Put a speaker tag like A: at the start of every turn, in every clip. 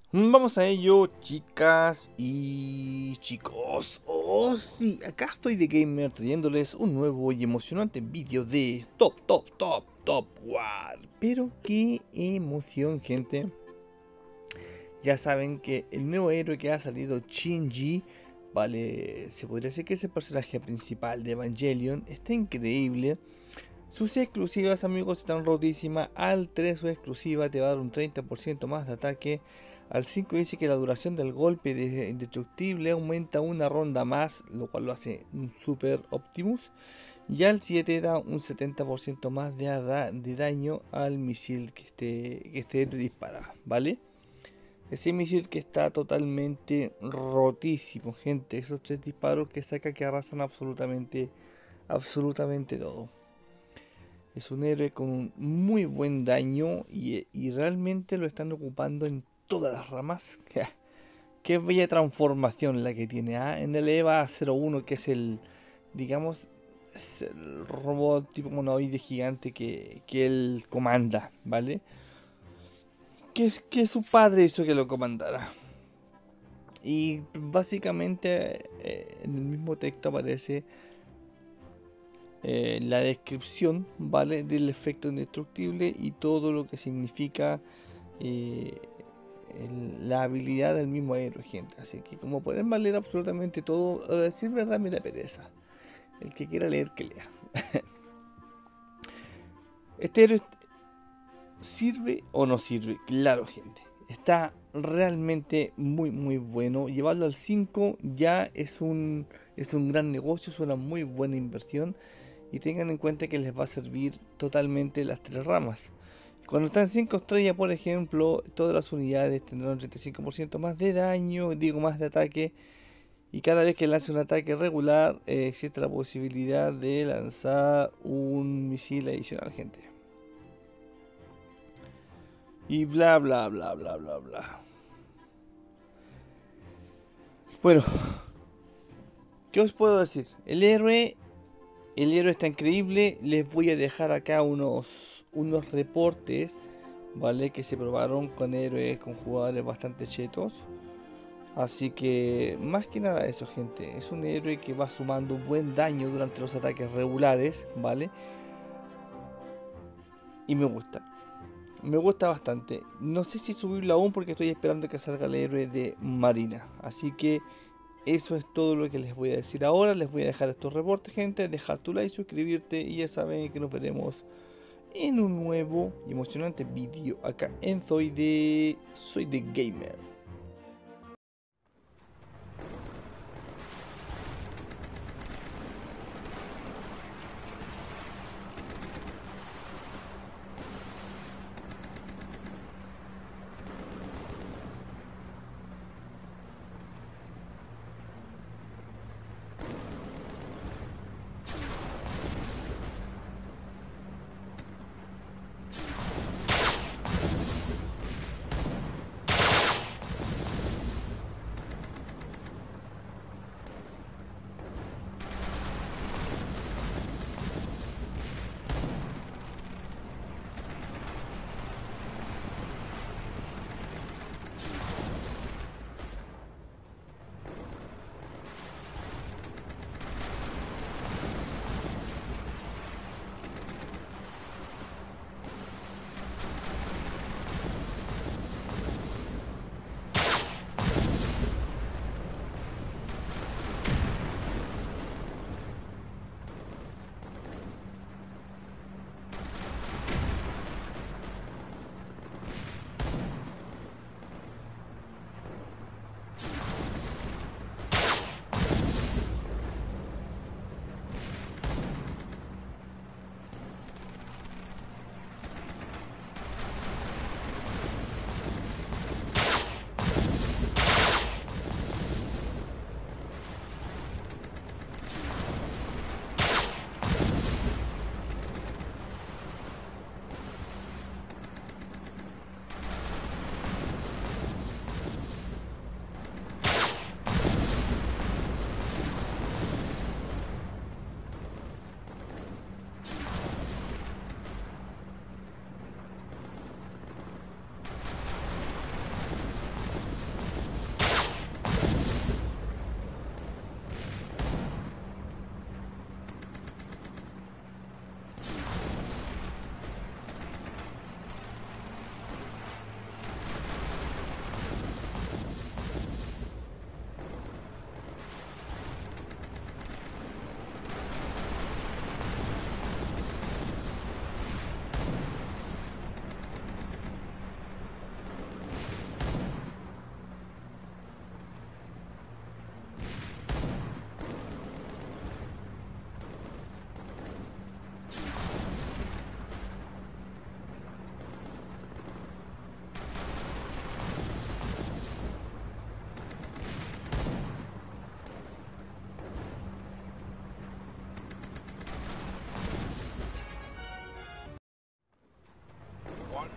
A: Vamos a ello, chicas y chicos. Oh, sí, acá estoy de Gamer trayéndoles un nuevo y emocionante vídeo de Top War. Pero qué emoción, gente. Ya saben que el nuevo héroe que ha salido, Shinji, vale, se podría decir que es el personaje principal de Evangelion. Está increíble. Sus exclusivas, amigos, están rotísimas. Al 3 su exclusiva te va a dar un 30% más de ataque. Al 5 dice que la duración del golpe de indestructible aumenta una ronda más, lo cual lo hace un super Optimus. Y al 7 da un 70% más de daño al misil que esté dispara, ¿vale? Ese misil que está totalmente rotísimo, gente. Esos 3 disparos que saca que arrasan absolutamente todo. Es un héroe con un muy buen daño y realmente lo están ocupando en todas las ramas. Qué bella transformación la que tiene. En el EVA 01, que es el, digamos, es el robot tipo monoide gigante que él comanda, ¿vale? Que su padre hizo que lo comandara. Y básicamente en el mismo texto aparece la descripción, ¿vale? Del efecto indestructible y todo lo que significa eh, la habilidad del mismo héroe, gente. Así que como pueden valer absolutamente todo, a decir verdad me da pereza. El que quiera leer, que lea. Este héroe sirve o no sirve, claro, gente. Está realmente muy bueno. Llevarlo al 5 ya es un gran negocio, es una muy buena inversión. Y tengan en cuenta que les va a servir totalmente las 3 ramas. Cuando están 5 estrellas, por ejemplo, todas las unidades tendrán un 35% más de daño, digo más de ataque. Y cada vez que lance un ataque regular, existe la posibilidad de lanzar un misil adicional, gente. Y bla. Bueno, ¿qué os puedo decir? El héroe está increíble. Les voy a dejar acá unos reportes, ¿vale? Que se probaron con héroes, con jugadores bastante chetos. Así que, más que nada eso, gente. Es un héroe que va sumando buen daño durante los ataques regulares, ¿vale? Y me gusta. Me gusta bastante. No sé si subirlo aún porque estoy esperando que salga el héroe de Marina. Así que eso es todo lo que les voy a decir ahora. Les voy a dejar estos reportes, gente. Dejar tu like, suscribirte y ya saben que nos veremos en un nuevo y emocionante vídeo acá en Soy de Gamer.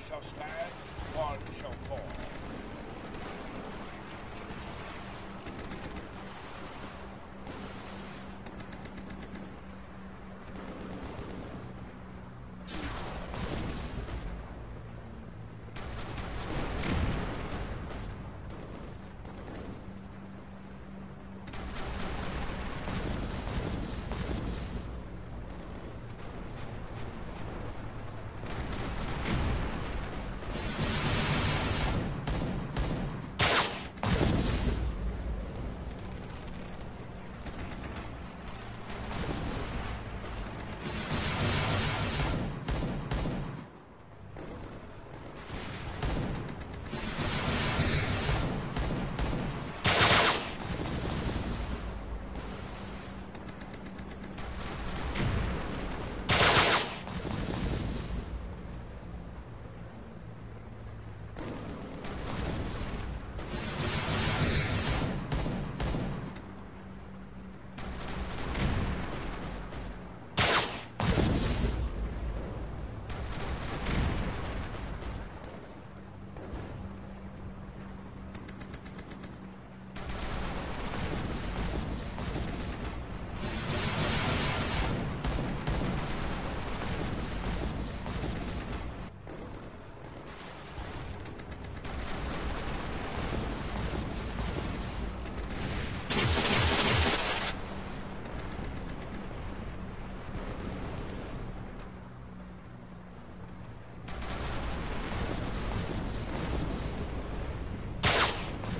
B: shall stand, one shall fall.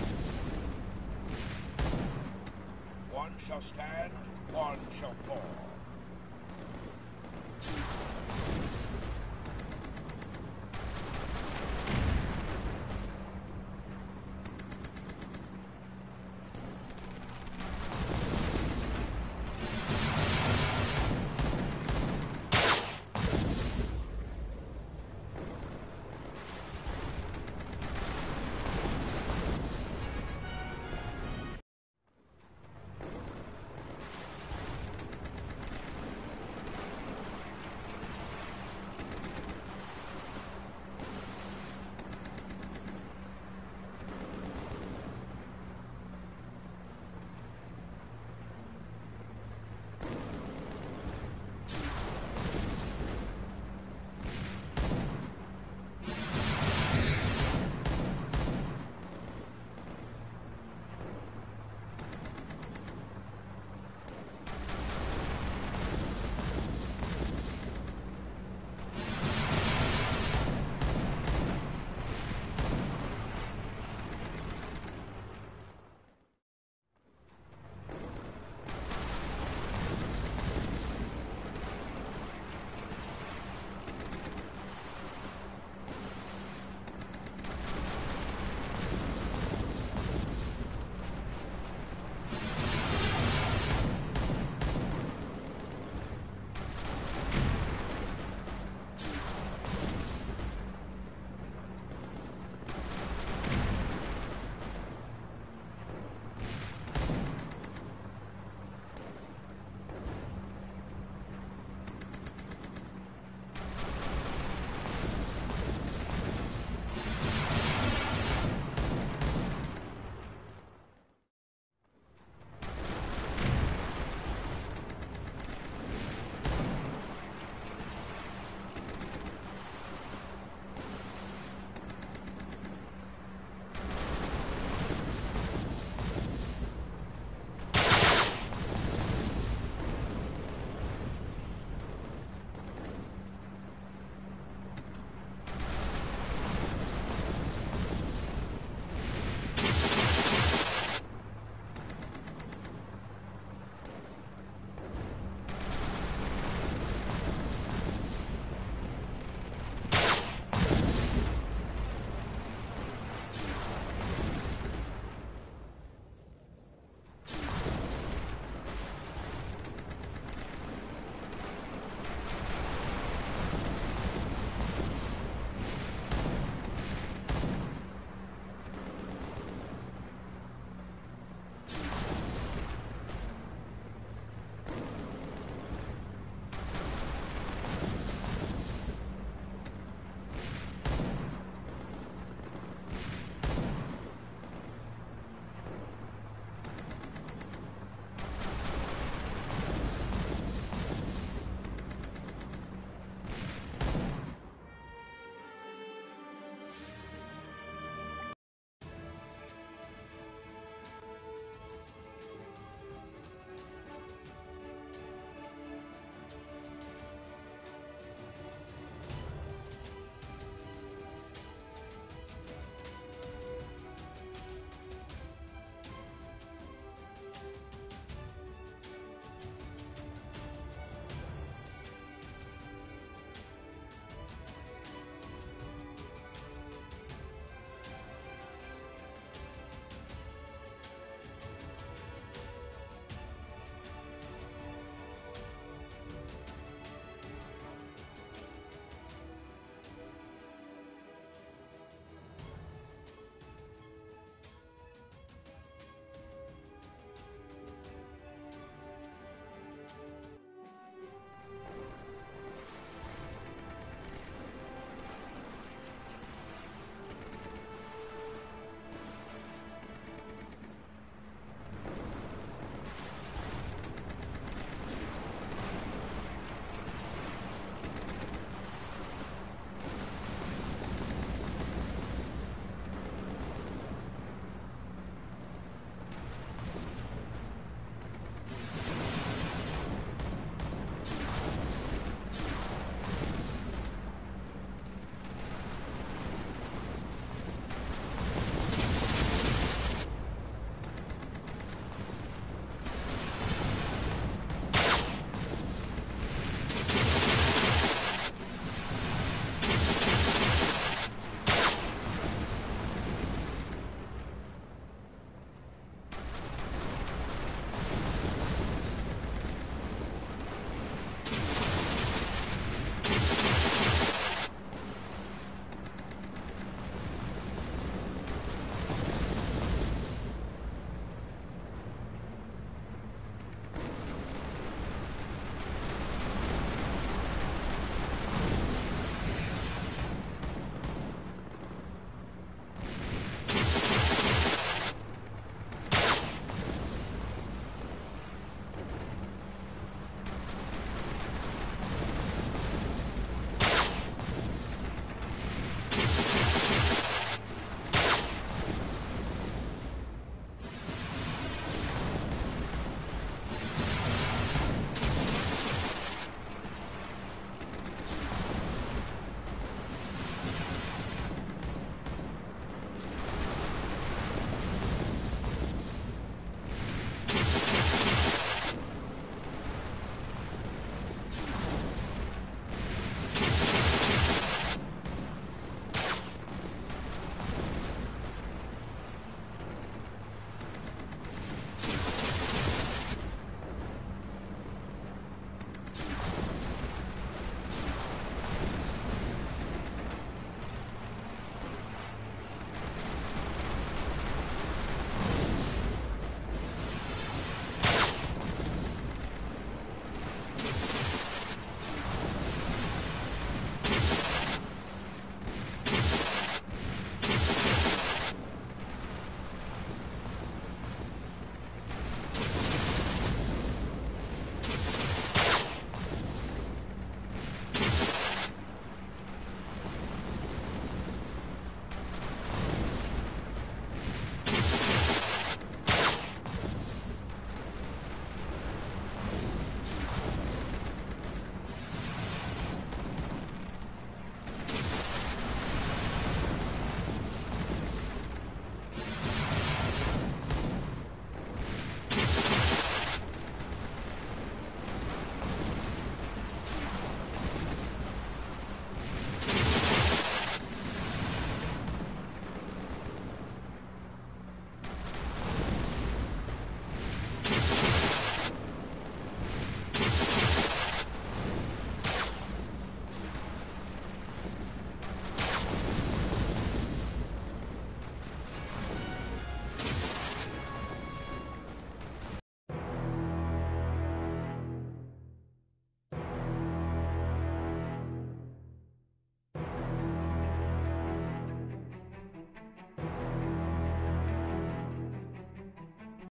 B: One shall stand, one shall fall.